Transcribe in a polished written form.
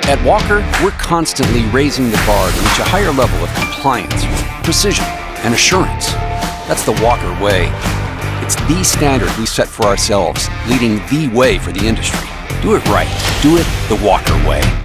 At Walker, we're constantly raising the bar to reach a higher level of compliance, precision, and assurance. That's the Walker way. It's the standard we set for ourselves, leading the way for the industry. Do it right. Do it the Walker way.